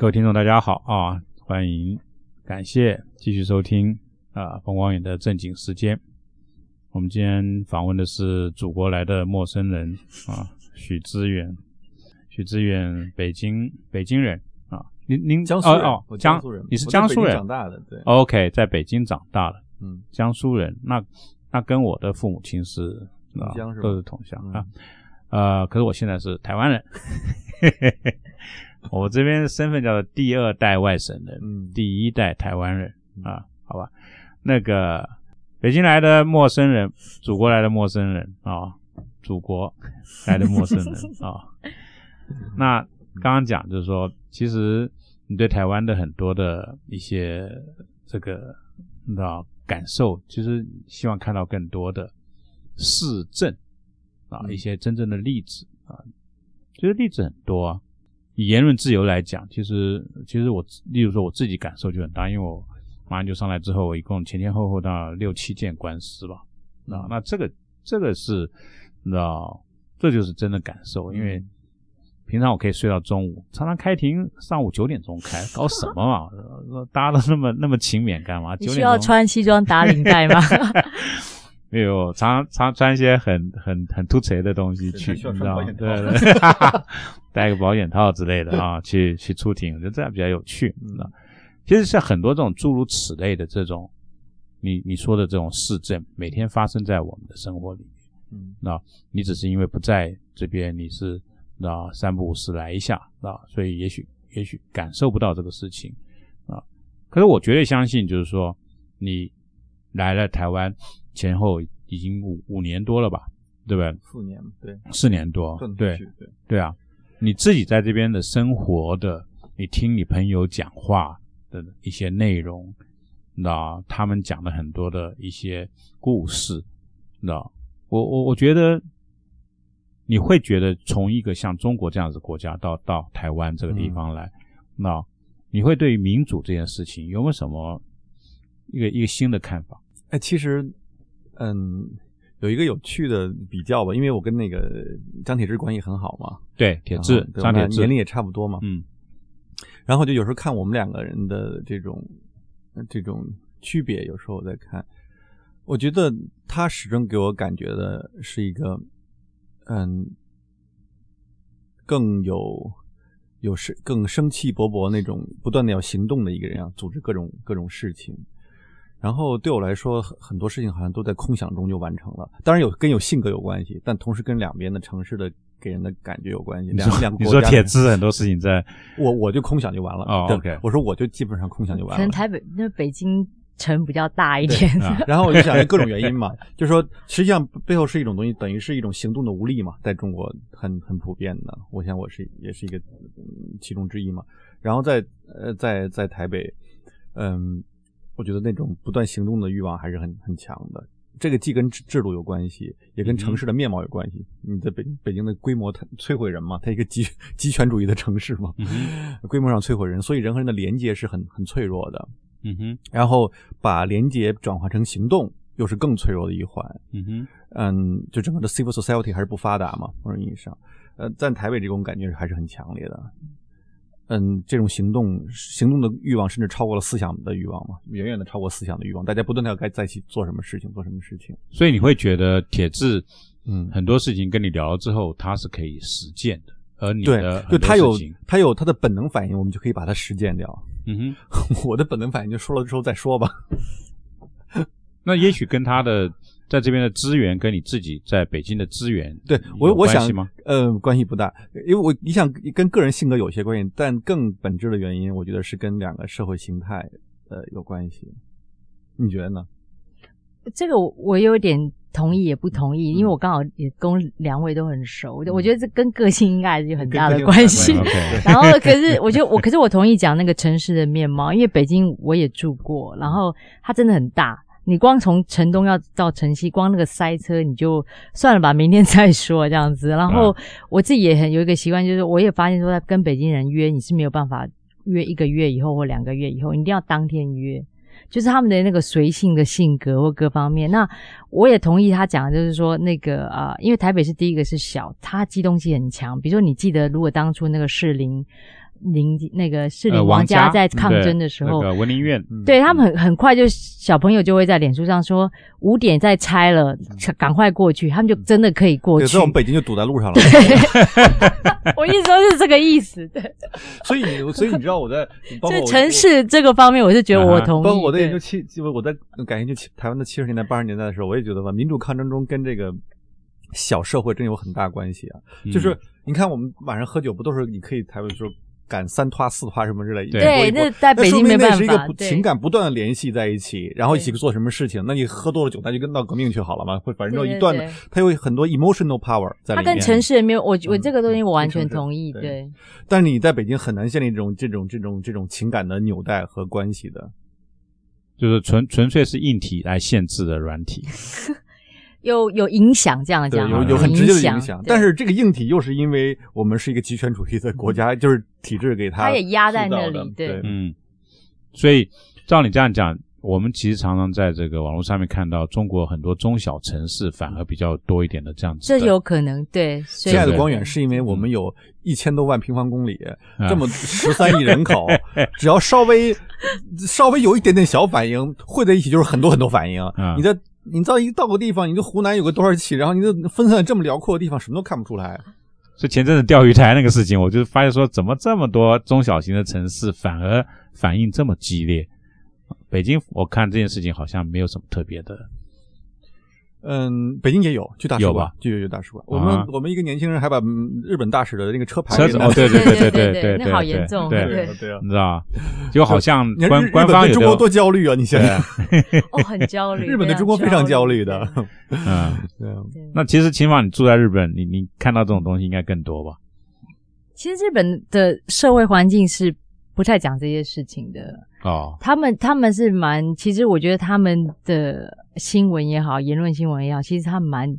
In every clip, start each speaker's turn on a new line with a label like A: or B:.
A: 各位听众大家好啊，欢迎感谢继续收听冯光远的正经时间。我们今天访问的是祖国来的陌生人许知远。许知远北京人啊，您
B: 江苏人，江苏人，
A: 你是江苏人
B: 长大的，对
A: ，OK， 在北京长大的，江苏人，那跟我的父母亲是都是同乡可是我现在是台湾人。我这边身份叫做第二代外省人，第一代台湾人好吧。那个北京来的陌生人，祖国来的陌生人祖国来的陌生人那刚刚讲就是说，其实你对台湾的很多的一些这个感受，其实希望看到更多的事证一些真正的例子其实例子很多以言论自由来讲，其实我例如说我自己感受就很大，因为我马上就上来之后，我一共前后到6-7件官司吧。那这个是这就是真的感受，因为平常我可以睡到中午，常常开庭上午9点钟开，搞什么嘛？大家都那么勤勉干嘛？
C: 你需要穿西装打领带吗？
A: 没有，常穿一些很突兀的东西去，你知道吗？对，戴个保险套之类的去出庭，我觉得这样比较有趣。其实是很多这种诸如此类的这种你说的这种事证，每天发生在我们的生活里面。你只是因为不在这边，你是3不5时来一下所以也许感受不到这个事情可是我绝对相信，就是说你来了台湾前后已经5年多了吧，对不对
B: ？4年，对
A: ，4年多，对啊，你自己在这边的生活的，你听你朋友讲话的一些内容，他们讲的很多的一些故事，我觉得你会觉得从一个像中国这样子的国家到台湾这个地方来，你会对于民主这件事情有没有什么一个新的看法？
B: 其实有一个有趣的比较吧，因为我跟那个张铁志关系很好嘛。
A: 对，铁志，张铁志
B: 年龄也差不多嘛。然后就有时候看我们2个人的这种区别，有时候在看，我觉得他始终给我感觉的是一个更生气勃勃那种不断的要行动的一个人组织各种事情。然后对我来说，很多事情好像都在空想中就完成了。当然跟有性格有关系，但同时跟两边的城市的给人的感觉有关系。
A: 你说铁志很多事情在
B: 我就空想就完了。
A: OK，
B: 我说我就基本上空想就完了。
C: 可能北京城比较大一点。
B: 然后我就想各种原因嘛，就是说实际上背后是一种东西，等于是一种行动的无力嘛，在中国很普遍的。我想也是一个其中之一嘛。然后在台北，我觉得那种不断行动的欲望还是很强的。这个既跟制度有关系，也跟城市的面貌有关系。你在北京的规模摧毁人嘛，它一个集权主义的城市嘛，规模上摧毁人，所以人和人的连接是很脆弱的。然后把连接转化成行动，又是更脆弱的一环。就整个的 civil society 还是不发达嘛，某种意义上。在台北这种感觉还是很强烈的。这种行动的欲望甚至超过了思想的欲望嘛，远远的超过思想的欲望。大家不断的要在一起做什么事情。
A: 所以你会觉得铁志，很多事情跟你聊了之后，他是可以实践的，而你的很多事情，
B: 他有他的本能反应，我们就可以把它实践掉。我的本能反应就说了之后再说吧。
A: 那也许跟他的在这边的资源跟你自己在北京的资源
B: 对
A: 我想
B: 关系不大，因为你想跟个人性格有些关系，但更本质的原因我觉得是跟2个社会形态有关系。你觉得呢？
C: 这个我有点同意也不同意，因为我刚好也跟2位都很熟，我觉得这跟个性应该还是有很大的关系。然后可是我同意讲那个城市的面貌，因为北京我也住过，然后它真的很大。你光从城东要到城西，光那个塞车你就算了吧，明天再说这样子。然后我自己也有一个习惯，就是我也发现说跟北京人约，你是没有办法约1个月以后或2个月以后，你一定要当天约。就是他们的那个随性的性格或各方面。那我也同意他讲的，就是说那个因为台北市第一个是小，它机动性很强。比如说你记得如果当初那个士林那个士林王家在抗争的时候，
A: 那个文林院，
C: 对他们很快就小朋友就会在脸书上说5点再拆了，赶快过去，他们就真的可以过去。
B: 对，所以我们北京就堵在路上了。
C: 我意思说是这个意思，对。
B: 所以你知道我在包括
C: 就城市这个方面，我是觉得我同意。
B: 包括我在研究我在感兴趣台湾的70年代、80年代的时候，我也觉得吧，民主抗争中跟这个小社会真有很大关系啊。就是你看我们晚上喝酒，不都是你可以台湾说赶3拖4拖什么之类的？
C: 对，那在北京没办法。
B: 那是一个情感不断的联系在一起，然后一起做什么事情。那你喝多了酒，那就跟闹革命去好了嘛？反正一段的，它有很多 emotional power 在里面。
C: 它跟城市没有，我这个东西我完全同意。对。
B: 但是你在北京很难建立这种情感的纽带和关系的。
A: 就是纯粹是硬体来限制的软体。
C: 有影响，这样讲，
B: 有很直接的影响。但是这个硬体又是因为我们是一个极权主义的国家，就是体制给它
C: 也压在那里，对，
A: 所以照你这样讲，我们其实常常在这个网络上面看到中国很多中小城市反而比较多一点的这样子的。
C: 这有可能，对。
B: 亲爱的光远，是因为我们有1000多万平方公里，这么13亿人口，只要稍微有一点点小反应，汇在一起就是很多很多反应。你到个地方，你就湖南有个多少起，然后你就分散这么辽阔的地方，什么都看不出来。
A: 所以前阵子钓鱼台那个事情，我就发现说，怎么这么多中小型的城市反而反应这么激烈？北京我看这件事情好像没有什么特别的。
B: 北京也有，去大使馆，
A: 就
B: 有大使馆。我们一个年轻人还把日本大使的那个车牌
A: 对，
C: 那好严重，
B: 对，
A: 你知道，就好像官方有
B: 中国多焦虑啊！你想想，
C: 很焦虑。
B: 日本对中国非常焦虑的。
A: 那其实秦芳，你住在日本，你看到这种东西应该更多吧？
C: 其实日本的社会环境是不太讲这些事情的。他们是其实我觉得他们的新闻也好，言论新闻也好，其实他们蛮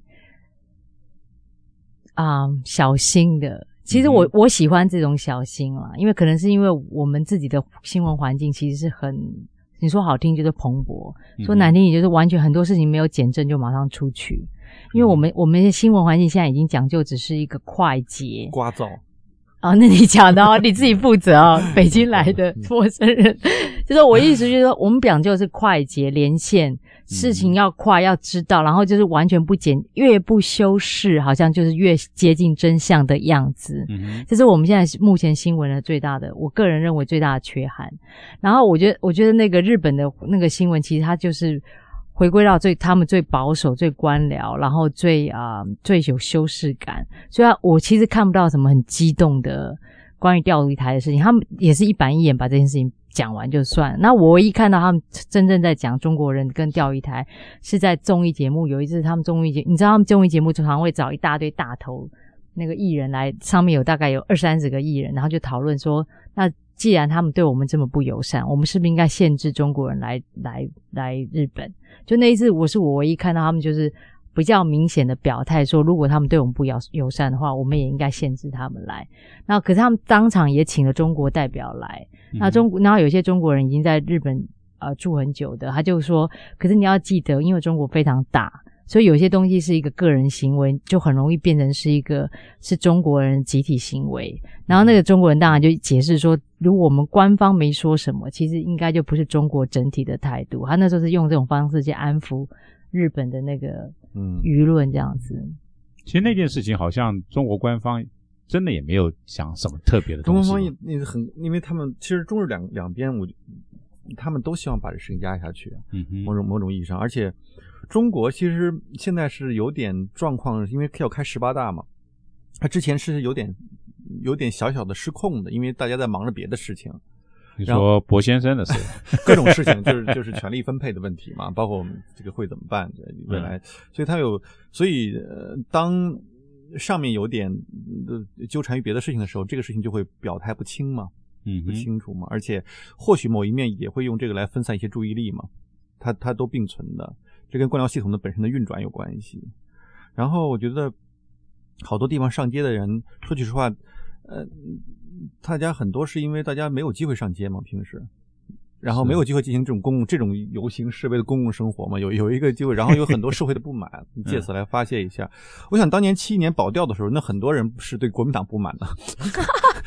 C: 小心的。其实我喜欢这种小心啦，因为可能是因为我们自己的新闻环境其实是很，你说好听就是蓬勃，说难听也就是完全很多事情没有检证就马上出去。因为我们的新闻环境现在已经讲究只是一个快捷
B: 聒噪。
C: 那你讲的你自己负责北京来的陌生人，就是我意思就是说，我们讲究是快捷连线，事情要快，要知道，然后就是完全不越不修饰，好像就是越接近真相的样子。这是我们现在目前新闻的最大的，我个人认为最大的缺憾。然后我觉得那个日本的那个新闻，其实它就是回归到他们最保守、最官僚，然后最有修饰感，所以我其实看不到什么很激动的关于钓鱼台的事情，他们也是一板一眼把这件事情讲完就算了。那我唯一看到他们真正在讲中国人跟钓鱼台是在综艺节目，有一次他们综艺节目，你知道他们综艺节目常常会找一大堆大头那个艺人来，上面大概有20-30个艺人，然后就讨论说，那既然他们对我们这么不友善，我们是不是应该限制中国人来日本？就那一次我唯一看到他们就是比较明显的表态说，如果他们对我们不友善的话，我们也应该限制他们来。然后可是他们当场也请了中国代表来，然后有些中国人已经在日本住很久的，他就说，可是你要记得，因为中国非常大，所以有些东西是一个个人行为，就很容易变成是中国人集体行为。然后那个中国人当然就解释说，如果我们官方没说什么，其实应该就不是中国整体的态度。他那时候是用这种方式去安抚日本的那个舆论这样子。
A: 其实那件事情好像中国官方真的也没有想什么特别的东西。
B: 中国方面因为他们其实中日两边他们都希望把这事情压下去，某种意义上。而且中国其实现在是有点状况，因为要开18大嘛，他之前是有点小小的失控的，因为大家在忙着别的事情。
A: 你说薄先生的事，
B: 各种事情就是权力分配的问题嘛，包括我们这个会怎么办未来，所以当上面有点纠缠于别的事情的时候，这个事情就会表态不清嘛，不清楚嘛，而且或许某一面也会用这个来分散一些注意力嘛，它都并存的，这跟官僚系统的本身的运转有关系。然后我觉得好多地方上街的人，说句实话，大家很多是因为大家没有机会上街嘛，平时，然后没有机会进行这种游行示威的公共生活嘛，有一个机会，然后有很多社会的不满，借此来发泄一下。我想当年71年保钓的时候，那很多人是对国民党不满的，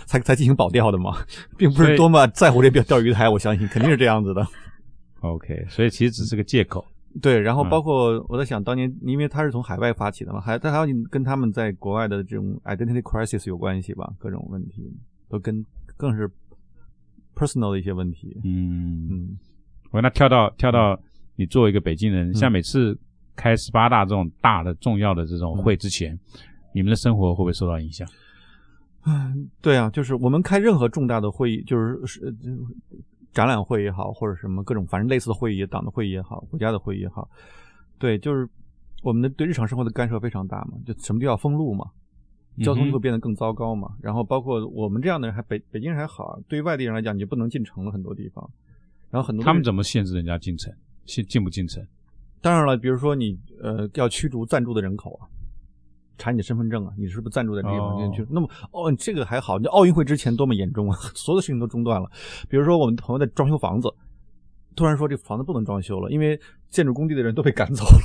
B: 才进行保钓的嘛，并不是多么在乎这钓鱼台，我相信肯定是这样子的。
A: OK， 所以其实只是个借口。
B: 对，然后包括我在想，当年因为他是从海外发起的嘛，还有跟他们在国外的这种 identity crisis 有关系吧，各种问题都更是 personal 的一些问题。
A: 那跳到你作为一个北京人，像每次开18大这种大的重要的这种会之前，你们的生活会不会受到影响？
B: 对啊，就是我们开任何重大的会议，就是展览会也好，或者什么各种反正类似的会议，党的会议也好，国家的会议也好，对，就是我们对日常生活的干涉非常大嘛，就什么都要封路嘛，交通就会变得更糟糕嘛。然后包括我们这样的人，北京人还好，对于外地人来讲，你就不能进城了很多地方。然后很多
A: 他们怎么限制人家进城？进不进城？
B: 当然了，比如说你要驱逐暂住的人口啊。查你的身份证啊，你是不是暂住在这地方去？那么这个还好，你奥运会之前多么严重啊，所有的事情都中断了。比如说我们朋友在装修房子，突然说这房子不能装修了，因为建筑工地的人都被赶走了。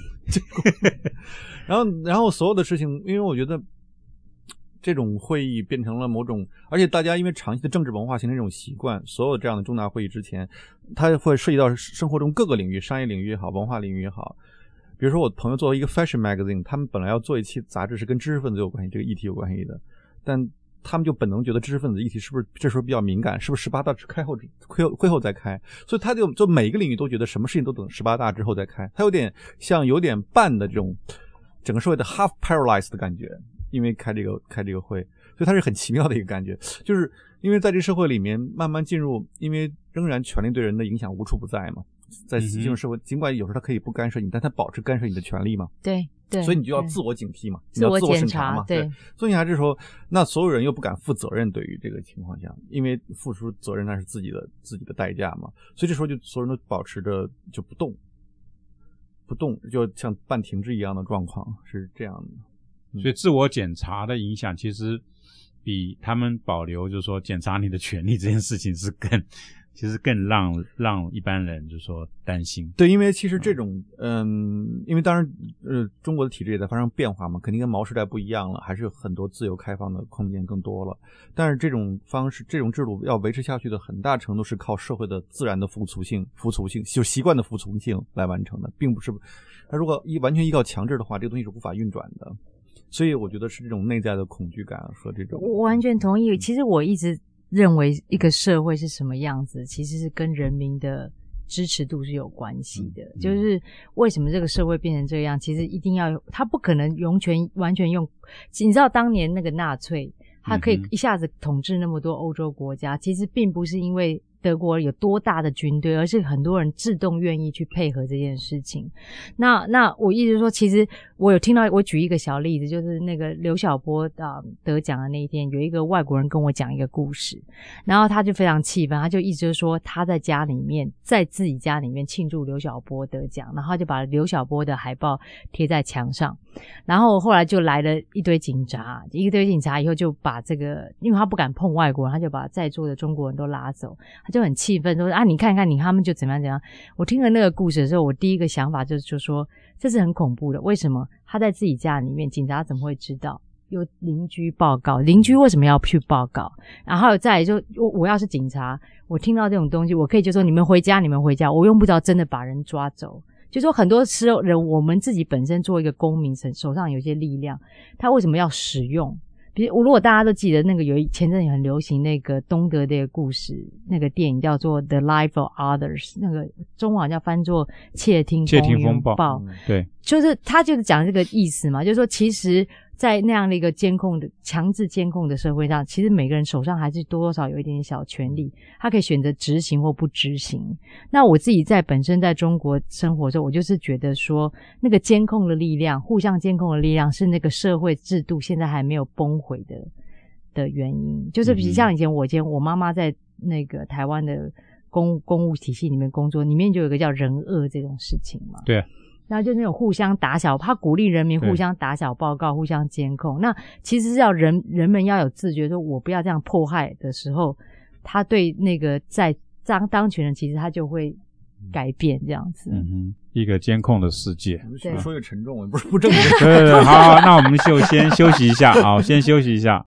B: 然后所有的事情，因为我觉得这种会议变成了某种，而且大家因为长期的政治文化形成这种习惯，所有这样的重大会议之前，它会涉及到生活中各个领域，商业领域也好，文化领域也好。比如说我朋友作为一个 fashion magazine， 他们本来要做一期杂志是跟知识分子有关系，这个议题有关系的，但他们就本能觉得知识分子议题是不是这时候比较敏感，是不是18大会后再开，所以他就每个领域都觉得什么事情都等18大之后再开，他有点半的这种整个社会的 half paralyzed 的感觉，因为开这个会，所以它是很奇妙的一个感觉，就是因为在这社会里面慢慢进入，因为仍然权力对人的影响无处不在嘛。在进入社会，尽管有时候他可以不干涉你，但他保持干涉你的权利嘛。
C: 对，
B: 所以你就要自我警惕嘛，
C: 自我
B: 审查嘛。
C: 对，
B: 所以这时候，那所有人又不敢负责任，对于这个情况下，因为付出责任那是自己的代价嘛。所以这时候就所有人都保持着就不动，就像半停滞一样的状况，是这样的。
A: 所以自我检查的影响，其实比他们保留，就是说检查你的权利这件事情是更让一般人就是说担心。
B: 对，因为其实这种因为当然中国的体制也在发生变化嘛，肯定跟毛时代不一样了，还是有很多自由开放的空间更多了。但是这种方式这种制度要维持下去的很大程度是靠社会的自然的服从性就是习惯的服从性来完成的，并不是它如果完全依靠强制的话，这个东西是无法运转的。所以我觉得是这种内在的恐惧感和这种。
C: 我完全同意。其实我一直认为一个社会是什么样子，其实是跟人民的支持度是有关系的。就是为什么这个社会变成这样，其实一定要有，他不可能完全用。你知道当年那个纳粹，他可以一下子统治那么多欧洲国家，其实并不是因为德国有多大的军队，而是很多人自动愿意去配合这件事情。那我意思说，其实我有听到，我举一个小例子，就是那个刘晓波得奖的那一天，有一个外国人跟我讲一个故事，然后他就非常气愤，他就一直说他在自己家里面庆祝刘晓波得奖，然后他就把刘晓波的海报贴在墙上，然后后来就来了一堆警察以后就把这个，因为他不敢碰外国人，他就把在座的中国人都拉走，就很气愤说你看看他们就怎么样。我听了那个故事的时候，我第一个想法就说这是很恐怖的。为什么他在自己家里面，警察怎么会知道？有邻居报告，邻居为什么要去报告？然后再来就我要是警察，我听到这种东西，我可以就说你们回家，我用不着真的把人抓走。就说很多时候人，我们自己本身做一个公民，手上有一些力量，他为什么要使用？比如如果大家都记得那个前阵很流行那个东德的故事，那个电影叫做 The Life of Others， 那个中文叫翻作窃听风暴。
A: 对，
C: 就是他就是讲这个意思嘛，就是说其实在那样的一个强制监控的社会上，其实每个人手上还是多多少有一点点小权利，他可以选择执行或不执行。那我自己本身在中国生活的时候，我就是觉得说那个监控的力量，互相监控的力量是那个社会制度现在还没有崩毁的原因。就是比如像以前我妈妈在那个台湾的公务体系里面工作，里面就有一个叫人恶这种事情嘛。
A: 对，
C: 然后就那种互相打小，他鼓励人民互相打小报告，互相监控。那其实是要人们要有自觉，说我不要这样迫害的时候，他对那个在当权人，其实他就会改变这样子。
A: 一个监控的世界。
B: 说越沉重，不正经。
A: 对，好，那我们先休息一下，好，先休息一下。